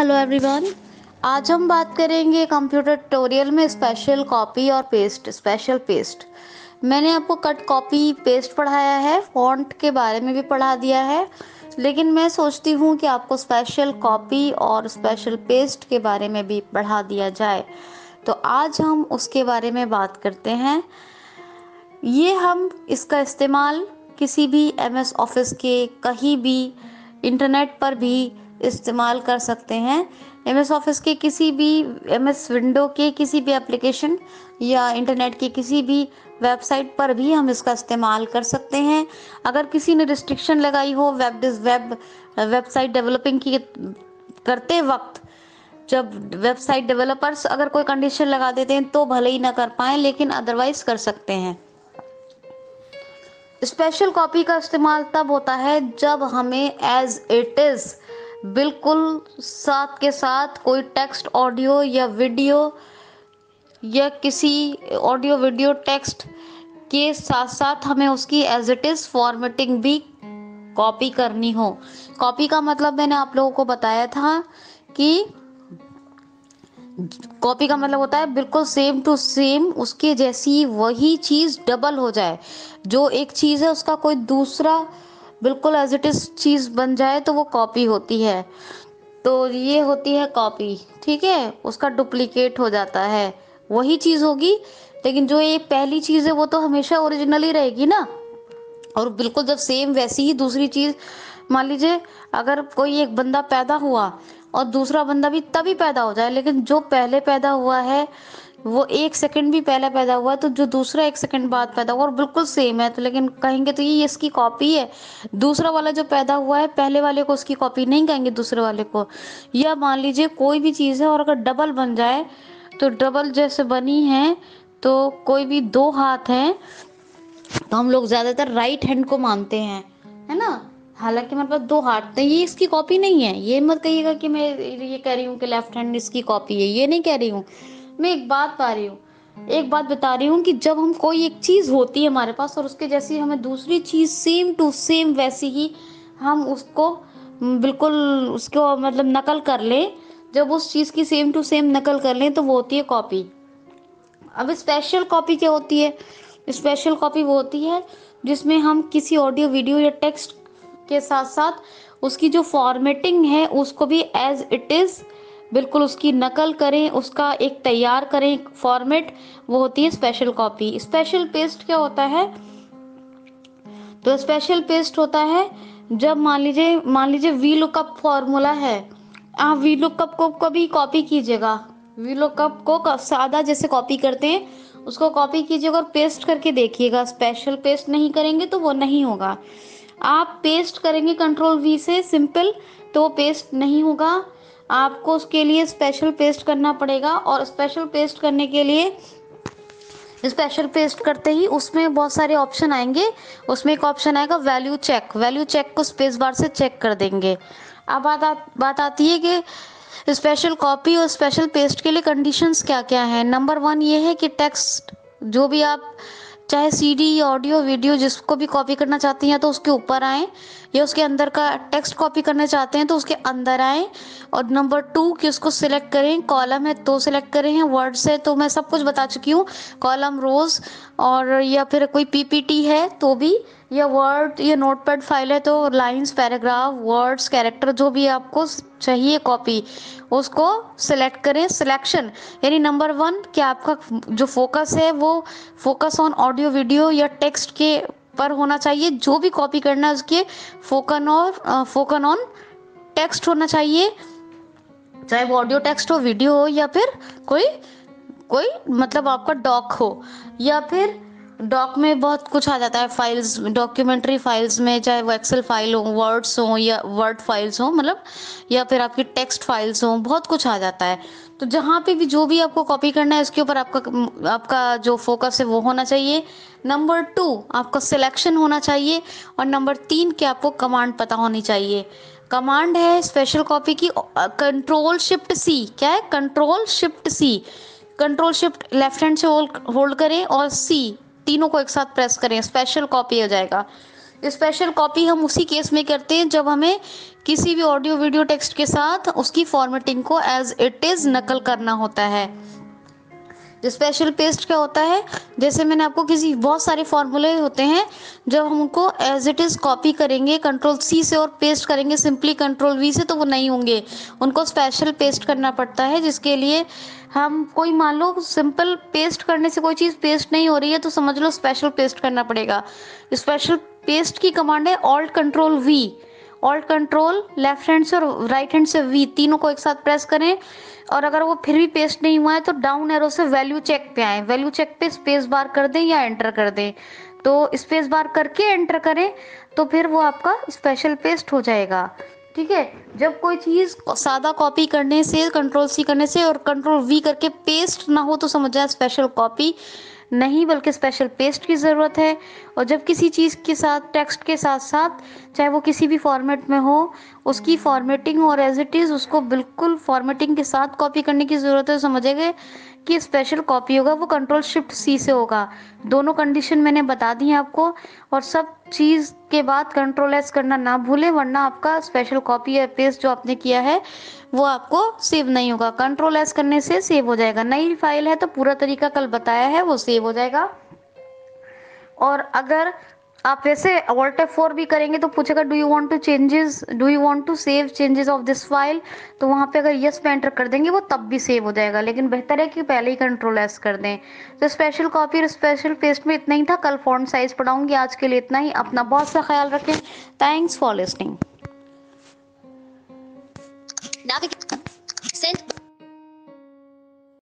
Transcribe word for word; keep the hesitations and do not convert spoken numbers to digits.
Hello everyone. आज हम बात करेंगे कंप्यूटर ट्यूटोरियल में स्पेशल कॉपी और पेस्ट। स्पेशल पेस्ट मैंने आपको कट कॉपी पेस्ट पढ़ाया है, फॉन्ट के बारे में भी पढ़ा दिया है, लेकिन मैं सोचती हूँ कि आपको स्पेशल कॉपी और स्पेशल पेस्ट के बारे में भी पढ़ा दिया जाए। तो आज हम उसके बारे में बात करते हैं। ये हम इसका इस्तेमाल किसी भी एम एस ऑफिस के कहीं भी इंटरनेट पर भी इस्तेमाल कर सकते हैं। एम एस ऑफिस के किसी भी एम एस विंडो के किसी भी एप्लीकेशन या इंटरनेट की किसी भी वेबसाइट पर भी हम इसका इस्तेमाल कर सकते हैं। अगर किसी ने रिस्ट्रिक्शन लगाई हो वेब वेब वेबसाइट डेवलपिंग की करते वक्त, जब वेबसाइट डेवलपर्स अगर कोई कंडीशन लगा देते हैं तो भले ही ना कर पाएँ, लेकिन अदरवाइज कर सकते हैं। स्पेशल कॉपी का इस्तेमाल तब होता है जब हमें एज इट इज़ बिल्कुल साथ के साथ कोई टेक्स्ट, ऑडियो या वीडियो या किसी ऑडियो वीडियो टेक्स्ट के साथ साथ हमें उसकी एज इट इज़ फॉर्मेटिंग भी कॉपी करनी हो। कॉपी का मतलब मैंने आप लोगों को बताया था कि कॉपी का मतलब होता है बिल्कुल सेम टू सेम उसके जैसी वही चीज़ डबल हो जाए। जो एक चीज़ है उसका कोई दूसरा बिल्कुल एज इट इज़ चीज़ बन जाए तो वो कॉपी होती है। तो ये होती है कॉपी, ठीक है। उसका डुप्लीकेट हो जाता है, वही चीज़ होगी, लेकिन जो ये पहली चीज़ है वो तो हमेशा ओरिजिनल ही रहेगी ना। और बिल्कुल जब सेम वैसी ही दूसरी चीज़, मान लीजिए अगर कोई एक बंदा पैदा हुआ और दूसरा बंदा भी तभी पैदा हो जाए, लेकिन जो पहले पैदा हुआ है वो एक सेकंड भी पहले पैदा हुआ है, तो जो दूसरा एक सेकंड बाद पैदा हुआ और बिल्कुल सेम है, तो लेकिन कहेंगे तो ये इसकी कॉपी है। दूसरा वाला जो पैदा हुआ है पहले वाले को उसकी कॉपी नहीं कहेंगे दूसरे वाले को। या मान लीजिए कोई भी चीज़ है और अगर डबल बन जाए, तो डबल जैसे बनी है, तो कोई भी दो हाथ हैं तो हम लोग ज्यादातर राइट हैंड को मानते हैं, है ना। हालांकि मेरे पास दो हाथ हैं, ये इसकी कॉपी नहीं है। ये मत कहिएगा कि मैं ये कह रही हूँ कि लेफ्ट हैंड इसकी कॉपी है, ये नहीं कह रही हूँ। मैं एक बात पा रही हूँ एक बात बता रही हूँ कि जब हम कोई एक चीज होती है हमारे पास और उसके जैसी हमें दूसरी चीज सेम टू सेम वैसी ही हम उसको बिल्कुल उसको मतलब नकल कर लें, जब उस चीज की सेम टू सेम नकल कर लें तो वो होती है कॉपी। अब स्पेशल कॉपी क्या होती है? स्पेशल कॉपी वो होती है जिसमें हम किसी ऑडियो, वीडियो या टेक्स्ट के साथ साथ उसकी जो फॉर्मेटिंग है उसको भी एज इट इज़ बिल्कुल उसकी नकल करें, उसका एक तैयार करें फॉर्मेट, वो होती है स्पेशल कॉपी। स्पेशल पेस्ट क्या होता है? तो स्पेशल पेस्ट होता है जब मान लीजिए मान लीजिए वी लुकअप फॉर्मूला है, आप वी लुकअप को कभी कॉपी कीजिएगा। वी लुकअप को सादा जैसे कॉपी करते हैं उसको कॉपी कीजिएगा और पेस्ट करके देखिएगा। स्पेशल पेस्ट नहीं करेंगे तो वो नहीं होगा। आप पेस्ट करेंगे कंट्रोल वी से सिंपल, तो वो पेस्ट नहीं होगा। आपको उसके लिए स्पेशल पेस्ट करना पड़ेगा, और स्पेशल पेस्ट करने के लिए स्पेशल पेस्ट करते ही उसमें बहुत सारे ऑप्शन आएंगे। उसमें एक ऑप्शन आएगा वैल्यू चेक। वैल्यू चेक को स्पेस बार से चेक कर देंगे। अब बात आ, बात आती है कि स्पेशल कॉपी और स्पेशल पेस्ट के लिए कंडीशंस क्या क्या हैं। नंबर वन ये है कि टेक्स्ट जो भी आप चाहे सीडी, ऑडियो, वीडियो जिसको भी कॉपी करना चाहती हैं तो उसके ऊपर आए, या उसके अंदर का टेक्स्ट कॉपी करना चाहते हैं तो उसके अंदर आए। और नंबर टू कि उसको सिलेक्ट करें, कॉलम है तो सिलेक्ट करें, हैं वर्ड से तो मैं सब कुछ बता चुकी हूँ, कॉलम, रोज, और या फिर कोई पीपीटी है तो भी, या वर्ड या नोटपैड फाइल है तो लाइंस, पैराग्राफ, वर्ड्स, कैरेक्टर जो भी आपको चाहिए कॉपी उसको सिलेक्ट करें। सिलेक्शन यानी नंबर वन कि आपका जो फोकस है वो फोकस ऑन ऑडियो, वीडियो या टेक्स्ट के पर होना चाहिए। जो भी कॉपी करना है उसके फोकन और फोकन ऑन टेक्स्ट होना चाहिए, चाहे वो ऑडियो टेक्स्ट हो, वीडियो हो, या फिर कोई कोई मतलब आपका डॉक हो, या फिर डॉक में बहुत कुछ आ जाता है, फाइल्स, डॉक्यूमेंट्री फाइल्स में, चाहे वो एक्सेल फाइल हो, वर्ड्स हो या वर्ड फाइल्स हो, मतलब या फिर आपकी टेक्स्ट फाइल्स हो, बहुत कुछ आ जाता है। तो जहाँ पे भी जो भी आपको कॉपी करना है उसके ऊपर आपका आपका जो फोकस है वो होना चाहिए। नंबर टू आपका सिलेक्शन होना चाहिए। और नंबर तीन कि आपको कमांड पता होनी चाहिए। कमांड है स्पेशल कॉपी की कंट्रोल शिफ्ट सी। क्या है? Control shift C. Control shift left hand से होल्ड करें और सी तीनों को एक साथ प्रेस करें, स्पेशल कॉपी हो जाएगा। स्पेशल कॉपी हम उसी केस में करते हैं जब हमें किसी भी ऑडियो वीडियो टेक्स्ट के साथ उसकी फॉर्मेटिंग को एज इट इज़ नकल करना होता है। स्पेशल पेस्ट क्या होता है, जैसे मैंने आपको किसी बहुत सारे फॉर्मूले होते हैं, जब हम उनको एज इट इज़ कॉपी करेंगे कंट्रोल सी से और पेस्ट करेंगे सिंपली कंट्रोल वी से तो वो नहीं होंगे, उनको स्पेशल पेस्ट करना पड़ता है। जिसके लिए हम कोई मान लो सिंपल पेस्ट करने से कोई चीज़ पेस्ट नहीं हो रही है तो समझ लो स्पेशल पेस्ट करना पड़ेगा। स्पेशल पेस्ट की कमांड है alt control V. Alt control left hand से और राइट हैंड से वी तीनों को एक साथ प्रेस करें, और अगर वो फिर भी पेस्ट नहीं हुआ है तो डाउन एरो से वैल्यू चेक पे आए, वैल्यू चेक पे स्पेस बार कर दें या एंटर कर दें। तो स्पेस बार करके एंटर करें तो फिर वो आपका स्पेशल पेस्ट हो जाएगा। ठीक है, जब कोई चीज़ सादा कॉपी करने से कंट्रोल सी करने से और कंट्रोल वी करके पेस्ट ना हो तो समझ जाए स्पेशल कॉपी नहीं बल्कि स्पेशल पेस्ट की ज़रूरत है। और जब किसी चीज़ के साथ टेक्स्ट के साथ साथ चाहे वो किसी भी फॉर्मेट में हो उसकी फॉर्मेटिंग और एज इट इज़ उसको बिल्कुल फॉर्मेटिंग के साथ कॉपी करने की ज़रूरत है, समझेंगे कि स्पेशल कॉपी होगा वो कंट्रोल शिफ्ट सी से होगा। दोनों कंडीशन मैंने बता दी हैं आपको, और सब चीज़ के बाद कंट्रोल एस करना ना भूलें वरना आपका स्पेशल कॉपी या पेस्ट जो आपने किया है वो आपको सेव नहीं होगा। कंट्रोल एस करने से सेव हो जाएगा, नई फाइल है तो पूरा तरीका कल बताया है वो सेव हो जाएगा। और अगर आप वैसे ऑल्ट एफ फोर भी करेंगे तो पूछेगा do you want to changes do you want to save changes of this file, तो वहाँ पे अगर यस पे एंटर कर देंगे वो तब भी सेव हो जाएगा, लेकिन बेहतर है कि पहले ही कंट्रोल एस कर दें। तो स्पेशल कॉपी और स्पेशल पेस्ट में इतना ही था, कल फॉन्ट साइज पढ़ाऊंगी। आज के लिए इतना ही, अपना बहुत सा ख्याल रखें। Thanks for listening.